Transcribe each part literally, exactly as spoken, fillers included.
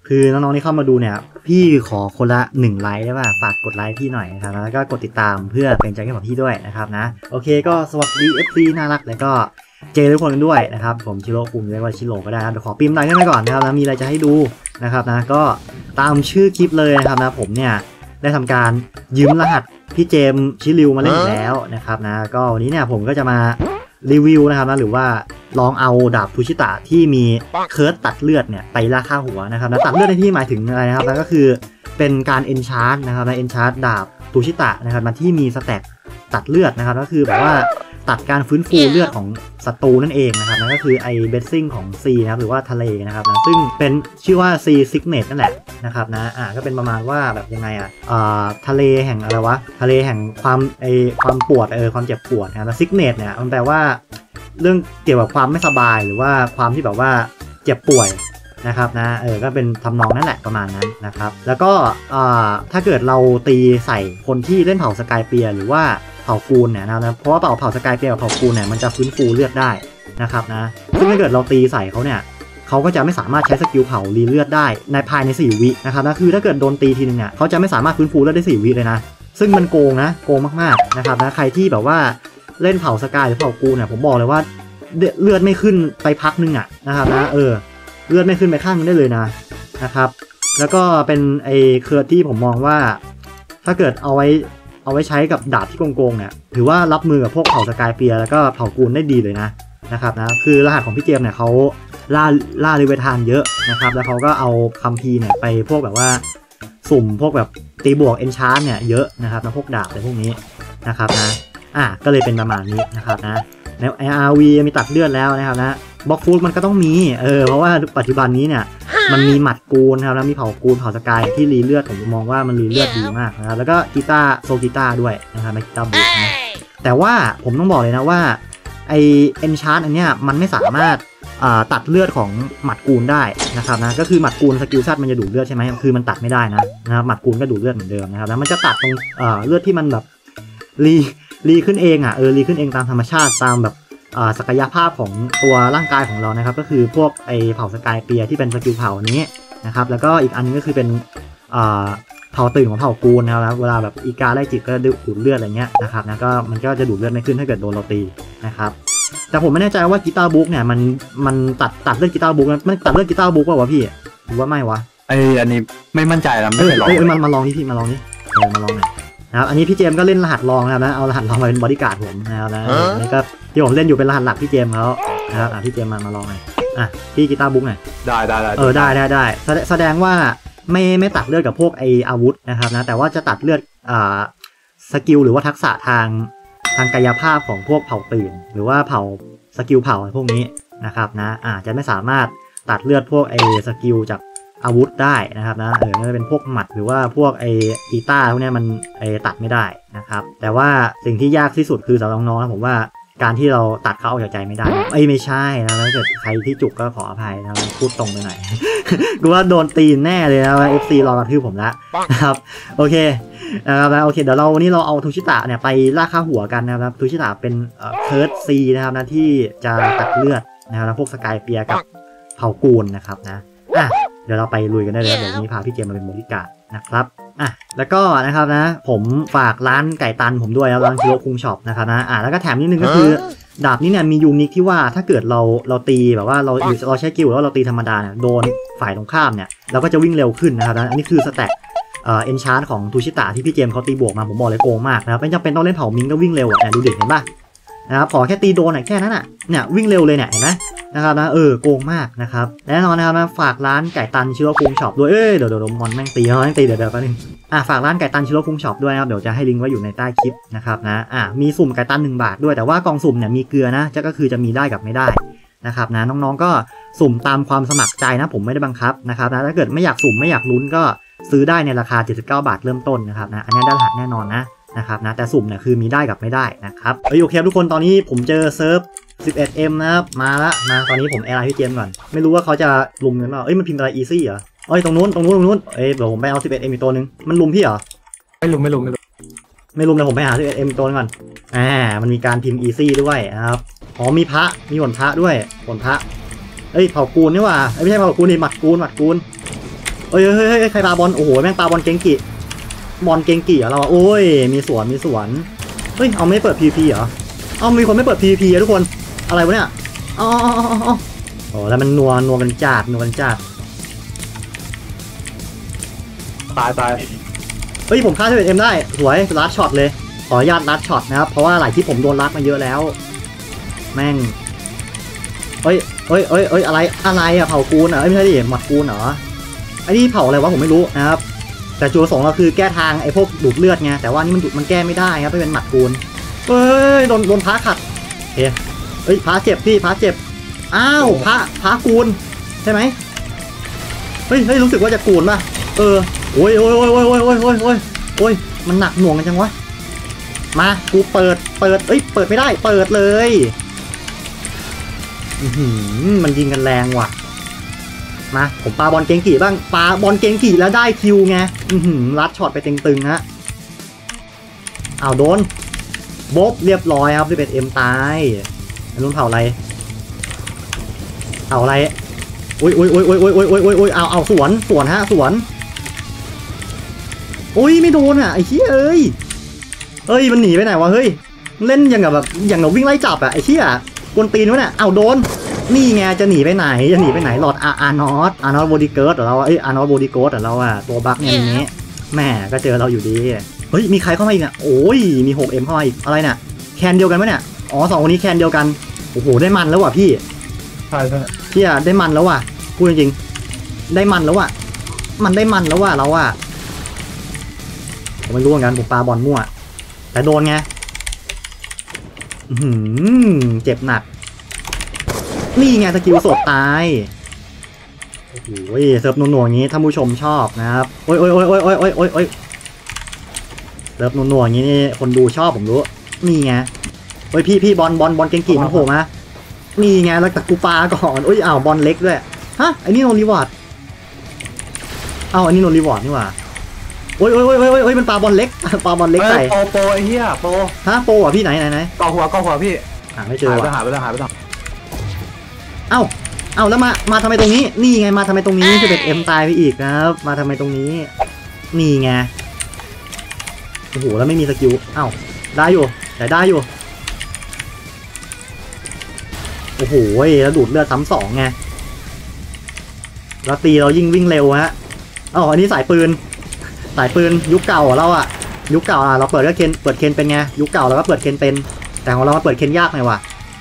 คือน้องๆที่เข้ามาดูเนี่ยพี่ขอคนละหนึ่งไลค์ได้ป่ะฝากกดไลค์พี่หน่อยนะครับแล้วก็กดติดตามเพื่อเป็นใจให้กับพี่ด้วยนะครับนะโอเคก็สวัสดี เอฟ ซี น่ารักแล้วก็เจทุกคนกันด้วยนะครับผมชิโร่ปุ่มเรียกว่าชิโร่ก็ได้นะเดี๋ยวขอพิมพ์ไลค์ขึ้นไปก่อนนะครับแล้วมีอะไรจะให้ดูนะครับนะก็ตามชื่อคลิปเลยนะครับนะผมเนี่ยได้ทำการยืมรหัสพี่เจมชิริวมาเล่นอีกแล้วนะครับนะก็วันนี้เนี่ยผมก็จะมารีวิวนะครับนะหรือว่าลองเอาดาบทูชิตะที่มีเคิร์ดตัดเลือดเนี่ยไปล่าฆ่าหัวนะครับนะตัดเลือดในที่หมายถึงอะไรนะครับนั่นก็คือเป็นการเอนชาร์ตนะครับนะเอนชาร์ตดาบทูชิตะนะครับมันที่มีสแต็กตัดเลือดนะครับก็คือแบบว่าตัดการฟื้นฟูเลือดของศัตรูนั่นเองนะครับนั่นก็คือไอเบสซิ่งของซีนะครับหรือว่าทะเลนะครับนะซึ่งเป็นชื่อว่าซีซิกเนตนั่นแหละนะครับนะอ่าก็เป็นประมาณว่าแบบยังไงอ่ะอ่าทะเลแห่งอะไรวะทะเลแห่งความไอความปวดเออความเจ็บปวดนะแล้วซิกเนตเนี่ยมันแปลว่าเรื่องเกี่ยวกับความไม่สบายหรือว่าความที่แบบว่าเจ็บป่วยนะครับนะเออก็เป็นทำนองนั่นแหละประมาณนั้นนะครับแล้วก็อ่าถ้าเกิดเราตีใส่คนที่เล่นเผ่าสกายเปียหรือว่าเผ่ากูลเนี่ยนะเพราะว่าเผ่าเผ่าสกายเปียกับเผ่ากูลเนี่ยมันจะฟื้นฟูเลือดได้นะครับนะซึ่งถ้าเกิดเราตีใส่เขาเนี่ยเขาก็จะไม่สามารถใช้สกิลเผารีเลือดได้ในภายในสี่วินะครับนะคือถ้าเกิดโดนตีทีนึงเนี่ยเขาจะไม่สามารถฟื้นฟูเลือดได้สี่วิเลยนะซึ่งมันโกงนะโกงมากๆนะครับนะใครที่แบบว่าเล่นเผาสกายหรือเผากูลเนี่ยผมบอกเลยว่าเลือดไม่ขึ้นไปพักนึงอ่ะนะครับนะเออเลือดไม่ขึ้นไปข้างนึงได้เลยนะนะครับแล้วก็เป็นไอ้เครือที่ผมมองว่าถ้าเกิดเอาไว้เอาไว้ใช้กับดาบที่โกงๆเนี่ยถือว่ารับมือกับพวกเผ่าสกายเปียแล้วก็เผ่ากูลได้ดีเลยนะนะครับนะคือรหัสของพี่เจมเนี่ยเขาล่าล่าลิเวทานเยอะนะครับแล้วเขาก็เอาคัมภีร์เนี่ยไปพวกแบบว่าสุ่มพวกแบบตีบวกเอนชาร์ตเนี่ยเยอะนะครับนะพวกดาบอะไรพวกนี้นะครับนะอ่ะก็เลยเป็นประมาณนี้นะครับนะใน อาร์ วี มีตัดเลือดแล้วนะครับนะบล็อกฟูดมันก็ต้องมีเออเพราะว่าปัจจุบันนี้เนี่ยมันมีหมัดกูลนะครับแล้วมีเผ่ากูลเผ่าสกายที่รีเลือดผมมองว่ามันรีเลือดดีมากนะครับแล้วก็กีตาร์โซกีตาร์ด้วยนะครับในกีตาร์บุ๊กนะแต่ว่าผมต้องบอกเลยนะว่าไอเอนชาร์ตอันเนี้ยมันไม่สามารถตัดเลือดของหมัดกูลได้นะครับนะก็คือหมัดกูลสกิลซัดมันจะดูดเลือดใช่ไหมคือมันตัดไม่ได้นะนะครับหมัดกูลก็ดูดเลือดเหมือนเดิมนะครับแล้วมันจะตัดตรงเลือดที่มันแบบรีรีขึ้นเองอ่ะเออรีขึ้นเองตามธรรมชาติตามแบบศักยภาพของตัวร่างกายของเรานะครับก็คือพวกไอเผ่าสกายเปียที่เป็นสกิลเผ่านี้นะครับแล้วก็อีกอันนึงก็คือเป็นเผ่าตื่นของเผ่ากูลนะครับเวลาแบบอีกาไล่จิตก็ดูดเลือดอะไรเงี้ยนะครับนะก็มันก็จะดูดเลือดไม่ขึ้นถ้าเกิดโดนเราตีนะครับแต่ผมไม่แน่ใจว่ากีตาร์บุ๊กเนี่ยมันมันตัดตัดเลือดกีตาร์บุ๊กมันตัดเลือดกีตาร์บุ๊กป่าวะพี่หรือว่าไม่วะไออันนี้ไม่มั่นใจแล้วไม่เคยลองเออมันมาลองนี่พี่มาลองนี่เออมาลองหน่อยนะครับอันนี้พี่เจมก็เล่นรหัสรองนะครับนะเอารหัสรองมาเป็นบอดี้การ์ดผมนะครับนะนี่ก็ที่ผมเล่นอยู่เป็นรหัสหลักพี่เจมเขานะครับอ่ะพี่เจมมามาลองหน่อยอ่ะพี่กีตาร์บุ๊กหน่อยได้ได้ได้เออได้ได้ได้แสดงว่าไม่ไม่ตัดเลือดกับพวกไออาวุธนะครับนะแต่ว่าจะตัดเลือดอ่าสกิลหรือว่าทักษะทางทางกายภาพของพวกเผ่าตื่นหรือว่าเผ่าสกิลเผ่าพวกนี้นะครับนะอาจจะไม่สามารถตัดเลือดพวกไอสกิลจากอาวุธได้นะครับนะเออจะเป็นพวกหมัดหรือว่าพวกไอกีตาร์พวกนี้มันไอตัดไม่ได้นะครับแต่ว่าสิ่งที่ยากที่สุดคือสำหรับน้องๆนะผมว่าการที่เราตัดเขาออกจากใจไม่ได้ไอ้ไม่ใช่นะถ้าเกิดใครที่จุกก็ขออภัยนะพูดตรงไปหน่อยกูว่าโดนตีนแน่เลยนะเอฟซีรอกระทืบผมแล้วนะครับโอเคนะครับโอเคเดี๋ยวเราวันนี้เราเอาทูชิตะเนี่ยไปล่าฆ่าหัวกันนะครับทูชิตะเป็นเคิร์ดซีนะครับนะที่จะตัดเลือดนะครับพวกสกายเปียกับเผ่ากูลนะครับนะอ่ะเดี๋ยวเราไปลุยกันได้เลยเดี๋ยวนี้พาพี่เจมมาเป็นบริการนะครับอ่ะแล้วก็นะครับนะผมฝากร้านไก่ตันผมด้วยนะร้านชิโร่คุงช็อปนะครับนะอ่ะแล้วก็แถมนิดนึงก็คือดาบนี้เนี่ยมียูนิคที่ว่าถ้าเกิดเราเราตีแบบว่าเราเราใช้กิลแล้วเราตีธรรมดาเนี่ยโดนฝ่ายตรงข้ามเนี่ยเราก็จะวิ่งเร็วขึ้นนะครับนะอันนี้คือสแต็กเอ่อเอนชาร์ตของทูชิตะที่พี่เจมเขาตีบวกมาผมบอกเลยโกงมากนะครับไม่จำเป็นต้องเล่นเผามิงก็วิ่งเร็วอ่ะเนี่ยดูเด็กเห็นป่ะนะครับขอแค่ตีโดนแค่นั้นอ่ะเนี่ยวิ่งเร็วเลยเนี่ยเห็นไหมนะครับนะเออโกงมากนะครับแน่นอนนะครับนะฝากร้านไก่ตันชิโร่คุงช็อปด้วยเอ้ยเดี๋ยวเดี๋ยวมอนแม่งตีเขาแม่งตีเดี๋ยวเดี๋ยวแป๊บนึงอ่ะฝากร้านไก่ตันชิโร่คุงช็อปด้วยนะครับเดี๋ยวจะให้ลิงก์ไว้อยู่ในใต้คลิปนะครับนะอ่ะมีสุ่มไก่ตันหนึ่งบาทด้วยแต่ว่ากล่องสุ่มเนี่ยมีเกลือนะจะก็คือจะมีได้กับไม่ได้นะครับนะน้องๆก็สุ่มตามความสมัครใจนะผมไม่ได้บังคับนะครับนะถ้าเกิดไม่อยากสุ่มไม่อยากลุ้นก็ซื้อได้ในราคาเจ็ดสิบเก้าบาทเริ่มต้นนะครับนะอันนี้ได้รหัสแน่นอนนะนะครับนะแต่สุ่มเนี่ยคือมีได้กับไม่ได้นะครับเฮ้ยโอเคทุกคนตอนนี้ผมเจอเซิร์ฟ สิบเอ็ดเอ็ม นะครับมาละมาตอนนี้ผมแอร์ไลน์พี่เจมก่อนไม่รู้ว่าเขาจะลุมกันเปล่าเอ้ยมันพิมพ์อะไรอีซี่เหรอเอ้ยตรงนู้นตรงนู้นตรงนู้นเอ้ยเดี๋ยวผมไปเอา สิบเอ็ดเอ็ม อีกตัวนึงมันลุมพี่เหรอไม่ลุมไม่ลุมไม่ลุมไม่ลุมเลยผมไปหา สิบเอ็ดเอ็ม อีกตัวนึงก่อนอ่ามันมีการพิมพ์อีซี่ด้วยนะครับอ๋อมีพระมีผลพระด้วยผลพระเอ้ยเผ่ากูลนี่ว่าไม่ใช่เผ่ากูลนี่หมัดกูลหมัดกูลเอ้ยเฮ้ยเฮ้ยใครปาบอลโอ้โหแม่งปาบอลเกงกิบอลเกงกิอะเราโอ้ยมีสวนมีสวนเฮ้ยเอาไม่เปิด พี วี พี เหรอเอามีคนไม่เปิด พี วี พี อะทุกคนอะไรวะเนี่ยอ๋อโอ้แล้วมันนัวนัวมันจัดนัวมันจัดตายตายเฮ้ยผมฆ่าสิบเอ็ดเอ็มได้สวยลัดช็อตเลยขออนุญาตลัดช็อตนะครับเพราะว่าหลายที่ผมโดนลัดมาเยอะแล้วแม่งเอ้ยเอ้ยเอ้ยเอ้ยอะไรอะไรอะเผากูนเหรอไม่ใช่ดิหมัดกูนเหรอไอ้นี่เผาอะไรวะผมไม่รู้นะครับแต่จุดประสงค์เราคือแก้ทางไอ้พวกดูดเลือดไงแต่ว่านี่มันดูดมันแก้ไม่ได้ครับไม่เป็นหมัดกูนเฮ้ยโดนโดนพระขัดโอเคเฮ้ยพระเจ็บพี่พระเจ็บอ้าวพระพระกูนใช่ไหมเฮ้ยเฮ้ยรู้สึกว่าจะกูนป่ะเออโอ้ยโอ้ยโอ้ยโอ้ยโอ้ยโอ้ยโอ้ยโอ้ยโอ้ยมันหนักหน่วงกันจังวะมากูเปิดเปิดเอ้ยเปิดไม่ได้เปิดเลยอือหือมันยิงกันแรงว่ะมาผมปาบอลเกงกี่บ้างปาบอลเกงกี่แล้วได้คิวไงอือหือลัดช็อตไปตึงๆฮะเอาโดนโบ๊บเรียบร้อยครับที่เป็นเอ็มตายนุ่นเผาอะไรเผาอะไรอุ้ยอุ้ยอุ้ยอุ้ยอุ้ยอุ้ยอุ้ยอุ้ยเอาเอาสวนสวนฮะสวนอุ้ยไม่โดนอ่ะไอ้เหี้ยเอ้ยเฮ้ยมันหนีไปไหนวะเฮ้ยเล่นอย่างกับแบบอย่างกับวิ่งไล่จับอ่ะไอ้เหี้ยกวนตีนวะเนี่ยเอาโดนนี่ไงจะหนีไปไหนจะหนีไปไหนหลอดอาร์อาร์นอตอาร์นอตโบดี้เกิร์ดเราเอ้ยอาร์นอตโบดี้โกร์ดเราอ่ะตัวบั๊กเนี่ยนี้แม่ก็เจอเราอยู่ดีเฮ้ยมีใครเข้ามาอีกอ่ะโอ้ยมีหกเอ็มเข้ามาอีกอะไรเนี่ยแคนเดียวกันไหมเนี่ยอ๋อสองคนนี้แคนเดียวกันโอ้โหได้มันแล้วว่ะพี่ใช่ใช่เหี้ยได้มันแล้วว่ะพูดจริงๆได้มันแล้วว่ะมันได้มันแล้วว่ะเราอ่ะผมไม่รู้เหมือนกันผมปาบอลมั่วแต่โดนไงอืมเจ็บหนักนี่ไงสกิลสดตายโอ้โหเซิร์ฟนัวๆอย่างนี้ท่านผู้ชมชอบนะครับโอ้ยโอ้ยโอ้ยโอ้ยโอ้ยโอ้ยโอ้ยโอ้ยเซิร์ฟนัวๆอย่างนี้นี่คนดูชอบผมรู้นี่ไงโอ้ยพี่พี่บอลบอลบอลเก่งๆมันโผล่มานี่ไงแล้วตะกูปาก่อนโอ้ยอ้าวบอลเล็กด้วยฮะไอ้นี่โนรีวอร์ดอ้าวอันนี้โนรีวอร์ดนี่หว่าโอ้ยโอ้ยโอ้ยโอ้ยโอ้ยมันปาบอลเล็กปาบอลเล็กใส่โปโปไอ้เหี้ยโปฮะโปอ่ะพี่ไหนไหนไหนก่อหัวก่อหัวพี่หาไม่เจอว่ะหายไปแล้วหายไปแล้วเอ้าเอ้าแล้วมามาทำไมตรงนี้นี่ไงมาทำไมตรงนี้จะเป็นเอ็มตายไปอีกนะครับมาทำไมตรงนี้นี่ไงโอ้โหแล้วไม่มีสกิลเอ้าได้อยู่แต่ได้อยู่โอ้โหแล้วดูดเลือดซ้ำสองไงแล้วตีเรายิ่งวิ่งเร็วฮะอ๋ออันนี้สายปืนสายปืนยุคเก่าเราอะยุคเก่าอะเราเปิดก็เคนเปิดเคนเป็นไงยุคเก่าเราก็เปิดเคนเป็นแต่ของเรามาเปิดเคนยากหน่อยว่ะ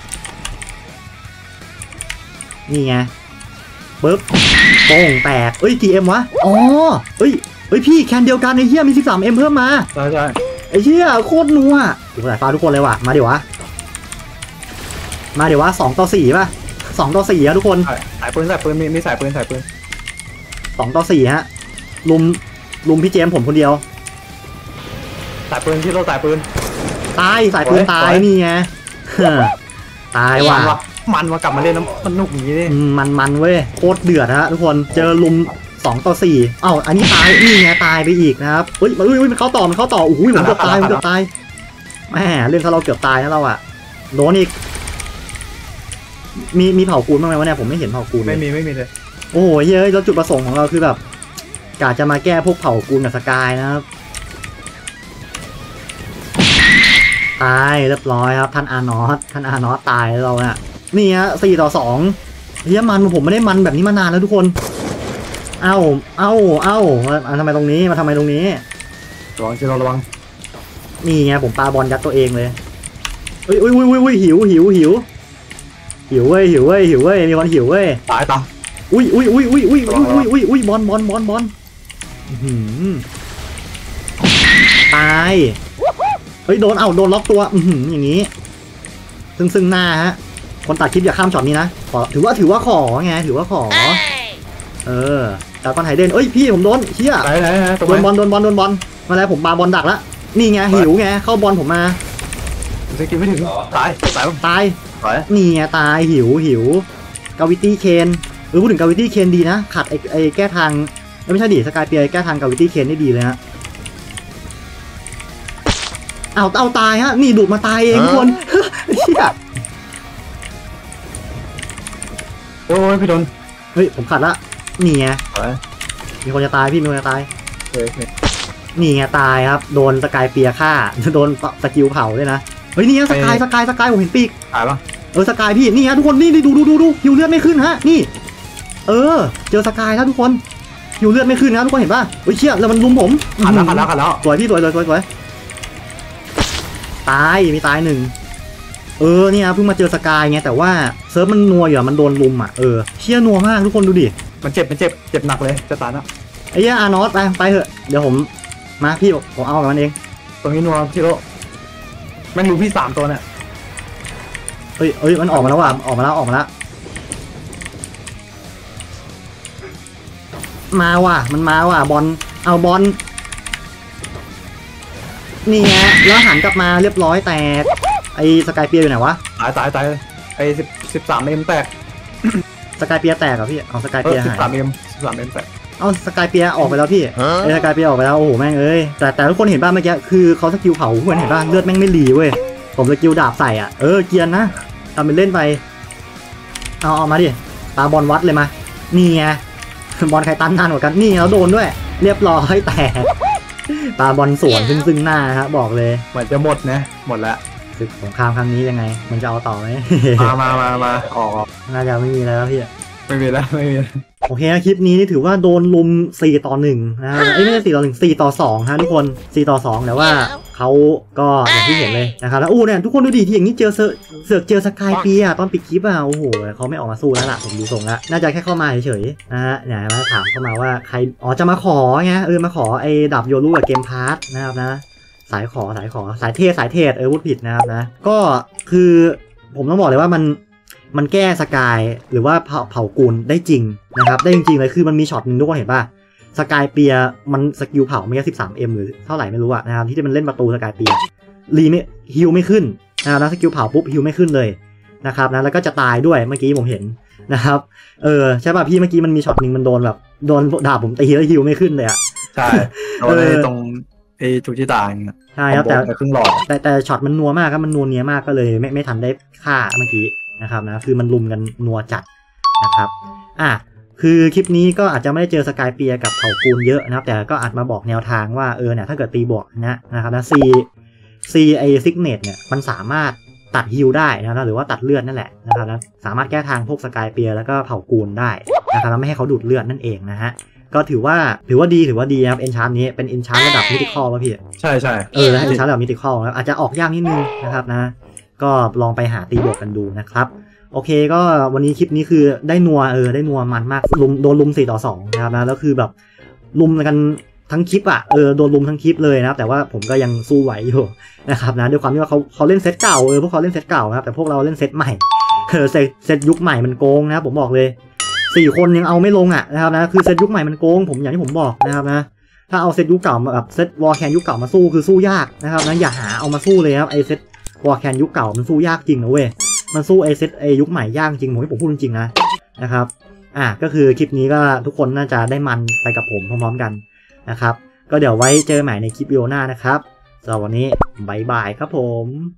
นี่ไงปึ๊บโป่งแตกเอ้ยกี่เอ็มวะอ๋อเอ้ยเอ้ยพี่แคนเดียวกันไอ้เหี้ยมีสิบสามเอ็มเพิ่มมาใช่ใช่ไอ้เหี้ยโคตรนัวดูสายฟ้าทุกคนเลยว่ะมาเดี๋ยววะมาเดี๋ยววะสองต่อสี่ป่ะสองต่อสี่อะทุกคนสายปืนสายปืนมีมีสายปืนสายปืนสองต่อสี่ฮะลุมลุมพี่เจมผมคนเดียวสายปืนที่เราสายปืนตายสายปืนตายนี่ไงตายว่ะมันมากลับมาเล่นน้ำสนุกอย่างนี้นี่มันมันเว้ยโคตรเดือดฮะทุกคนเจอลุมสองต่อสี่เอ้าอันนี้ตายนี่ไงตายไปอีกนะครับเฮ้ยอุ้ยมันเข้าต่อมันเข้าต่อโอ้โหผมเกือบตายผมเกือบตายแหมเล่นถ้าเราเกือบตายนะเราอะโดนอีกมีมีเผาปูนบ้างไหมวะเนี่ยผมไม่เห็นเผาปูนไม่มีไม่มีเลยโอ้โหเฮ้ยแล้วจุดประสงค์ของเราคือแบบกะจะมาแก้พวกเผาปูนกับสกายนะครับตายเรียบร้อยครับท่านอาร์นอสท่านอาร์นอสตายเราเนี่ยนี่ฮะสี่ต่อสองเฮียมันผมไม่ได้มันแบบนี้มานานแล้วทุกคนเอ้าเอ้าเอ้ามาทำไมตรงนี้มาทำไมตรงนี้ระวังเชียวระวังนี่ไงผมปาบอลยัดตัวเองเลยอุ้ยอุ้ยอุ้ยอุ้ยหิวหิวหิวหิวเว้ยหิวเว้ยหิวเว้ยมีคนหิวเว้ยตายตายอุ้ยอุ้ยอุ้ยอุ้ยอุ้ยอุ้ยอุ้ยอุ้ยอุ้ยบอลบอลบอลบอลตายเฮ้ยโดนเอ้าโดนล็อกตัวอืออย่างนี้ซึ่งซึ่งหน้าฮะคนตัดคลิปอย่าข้ามช็อตนี้นะขอถือว่าถือว่าขอไงถือว่าขอเออแต่ก่อนไฮเดนเอ้ยพี่ผมโดนเชี่ยโดนบอลโดนบอลโดนบอลมาแล้วผมปาบอลดักละนี่ไงหิวไงเข้าบอลผมมาสกิลไม่ถึงตายตายตายนี่ไงตายหิวหิวกาวิตี้เคนเออพูดถึงกาวิตี้เคนดีนะขัดไอไอแก้ทางไม่ใช่ดิสกายเปียแก้ทางกาวิตี้เคนได้ดีเลยฮะเอาเอาตายฮะนี่ดูดมาตายเองทุกคนเชี่ยโอ้ยพี่โดนเฮ้ยผมขัดละนี่ไงมีคนจะตายพี่มีคนจะตายเฮ้ยนี่ไงตายครับโดนสกายเปียฆ่าโดนสกิลเผาด้วยนะเฮ้ยนี่สกายสกายสกายผมเห็นปีกตายปะเออสกายพี่นี่ฮะทุกคนนี่ดูดูดูดูฮิวเลือดไม่ขึ้นฮะนี่เออเจอสกายแล้วทุกคนฮิวเลือดไม่ขึ้นนะทุกคนเห็นป่ะเฮ้ยเชี่ยแล้วมันลุมผมขัดแล้วขัดแล้วขัดแล้วสวยพี่สวยสวยสวยสวยตายมีตายหนึ่งเออเนี่ยเพิ่งมาเจอสกายไงแต่ว่าเซิร์ฟมันนัวอยู่มันโดนลุมอ่ะเออเชี่ยนัวมากทุกคนดูดิมันเจ็บมันเจ็บเจ็บหนักเลยจะตายแล้วไอ้เหี้ยอานอสไปไปเถอะเดี๋ยวผมมาพี่ผมเอากับมันเองตรงนี้นัวชิโร่แม่งรู้พี่สามตัวเนี่ยเอ้ยเอ้ยมันออกมาแล้วว่ะออกมาแล้วออกมาแล้วมาว่ะมันมาว่ะบอลเอาบอลนี่ไงแล้วหันกลับมาเรียบร้อยแตกไอ้สกายเปียอยู่ไหนวะตายตายตายไอ้สิบสิบสามเอ็มแตกสกายเปียแตกเหรอพี่เอาสกายเอเปีอย สิหาบยสามเอ็มสิบสามเอ็มแตกเอาสกายเปียออกไปแล้วพี่ไอ้สกายเปียออกไปแล้วโอ้โหแม่งเอ้ยแต่แต่ทุกคนเห็นป่ะเมื่อกี้คือเขาสกิลเผาเพื่อนเห็นป่ะเลือดแม่งไม่รีเว้ยผมสกิลดาบใส่อ่ะเออเกียร์นะทำเป็นเล่นไปเอาเอามาดิตาบอลวัดเลยมานี่ไงบอลใครตันนานกว่ากันนี่แล้วโดนด้วยเรียบร้อยแตกตาบอลสวนซึ่งซึ่งหน้าฮะบอกเลยเหมือนจะหมดนะหมดแล้วศึกสงครามครั้งนี้ยังไง มันจะเอาต่อไหมมามามามาออกออกน่าจะไม่มีแล้วพี่ไม่มีแล้วไม่มีโอเคนะคลิปนี้นี่ถือว่าโดนลุมสี่ต่อหนึ่งนะฮะเอ้ยไม่ใช่สี่ต่อหนึ่ง สี่ต่อสองฮะทุกคนสี่ต่อสองแต่ว่าเขาก็อย่างที่เห็นเลยนะครับแล้วอู้เนี่ยทุกคนดูดิที่อย่างนี้เจอเสือกเสือกเจอสกายเปียตอนปิดคลิปอ่ะโอ้โหเขาไม่ออกมาสู้แล้วล่ะผมดูทรงแล้วน่าจะแค่เข้ามาเฉยๆนะฮะเนี่ยมาถามเข้ามาว่าใครอ๋อจะมาขอไงเออมาขอไอ้ดับโยรุกับเกมพาร์ทนะครับนะสายขอสายขอสายเทศสายเทศเออพูดผิดนะครับนะก็คือผมต้องบอกเลยว่ามันมันแก้สกายหรือว่าเผาเผากูลได้จริงนะครับได้จริงๆเลยคือมันมีช็อตหนึ่งทุกคนเห็นป่ะสกายเปียมันสกิลเผาไม่ใช่ สิบสาม เอ็ม หรือเท่าไหร่ไม่รู้อะนะครับที่มันเล่นประตูสกายเปียรีไม่ฮิวไม่ขึ้นนะครับแล้วสกิลเผาปุ๊บฮิวไม่ขึ้นเลยนะครับนะแล้วก็จะตายด้วยเมื่อกี้ผมเห็นนะครับเออใช่ป่ะพี่เมื่อกี้มันมีช็อตหนึ่งมันโดนแบบโดนดาบผมตีแล้วฮิวไม่ขึ้นเลยอะใช่โดนไอ้ตรงไอ้จุกที่ตายใช่ครับแต่ครึ่งหลอดแต่แต่ช็อตมันนัวมากครับมันนัวเนียมากก็เลยไม่ไม่ทันได้ฆ่าเมื่อกี้นะครับนะคือมันลุมกันนัวจัดนะครับอ่ะคือคลิปนี้ก็อาจจะไม่ได้เจอสกายเปียกับเผ่ากูลเยอะนะครับแต่ก็อาจมาบอกแนวทางว่าเออเนี่ยถ้าเกิดตีบวกนะนะครับนะซีซีไอซิกเนตเนี่ยมันสามารถตัดฮิลได้นะหรือว่าตัดเลือดนั่นแหละนะครับนะสามารถแก้ทางพวกสกายเปียแล้วก็เผ่ากูลได้นะครับแล้วไม่ให้เขาดูดเลือดนั่นเองนะฮะก็ถือว่าถือว่าดีถือว่าดีนะครับเอนชาร์นี้เป็นเอนชาร์ระดับมิติคอลป่ะพี่ใช่ใช่เออแล้วเอนชาร์ระดับมิติคอลอาจจะออกยากนิดนึงนะครับนะก็ลองไปหาตีบวกกันดูนะครับโอเคก็วันนี้คลิปนี้คือได้นัวเออได้นัวมันมากลุมโดนลุมสี่ต่อสองนะครับนะแล้วคือแบบลุมกันทั้งคลิปอ่ะเออโดนลุมทั้งคลิปเลยนะครับแต่ว่าผมก็ยังสู้ไหวอยู่นะครับนะด้วยความที่ว่าเขาเขาเล่นเซตเก่าเออพวกเขาเล่นเซตเก่านะครับแต่พวกเราเล่นเซตใหม่เออเซตเซตยุคใหม่มันโกงนะครับผมบอกเลยสี่คนยังเอาไม่ลงอ่ะนะครับนะคือเซตยุคใหม่มันโกงผมอย่างที่ผมบอกนะครับนะถ้าเอาเซตยุคเก่ามาแบบเซตวอลแคนยุคเก่ามาสู้คือสู้ยากนะครับนะอย่าหาเอามาสู้เลยครับไอเซตวอลแคนยุคเก่ามันสู้ยากจริงนะเว้ยมันสู้ไอเซตไอยุคใหม่ยากจริงผมที่ผมพูดจริงๆนะนะครับอ่ะก็คือคลิปนี้ก็ทุกคนน่าจะได้มันไปกับผมพร้อมๆกันนะครับก็เดี๋ยวไว้เจอใหม่ในคลิปวิดีโอหน้านะครับสำหรับวันนี้บายบายครับผม